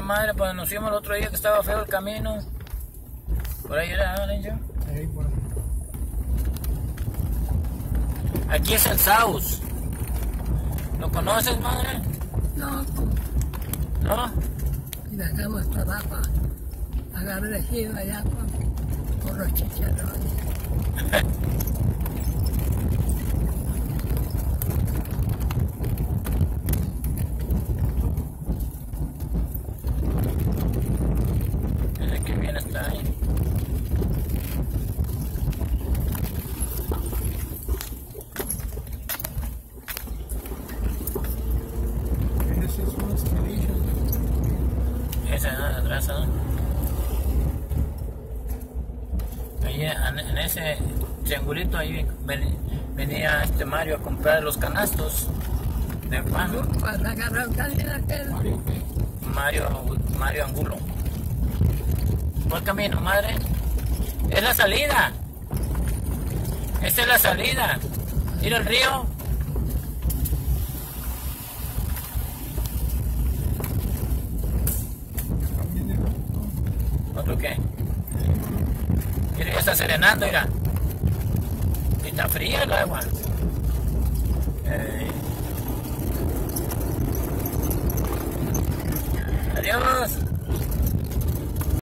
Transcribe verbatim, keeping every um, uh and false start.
madre, pues nos fuimos el otro día que estaba feo el camino. Por ahí era, ¿no, Lencho? Ahí, por ahí. Aquí es el Saus. ¿Lo conoces, madre? No, ¿No? y dejamos para abajo. Agradecido allá por, por los chicharrones. Desde que viene está ahí. Ese es una escalilla. Esa ¿no? Atrás, ¿no? Ahí en, en ese triangulito ahí ven- venía este Mario a comprar los canastos de pan. Cuando agarraron también aquel, Mario, Mario Angulo. ¿Cuál camino, madre? Es la salida. Esta es la salida. Mira el río. ¿Otro qué? Mira, ya está serenando, mira. Y está fría el agua. Eh. Adiós.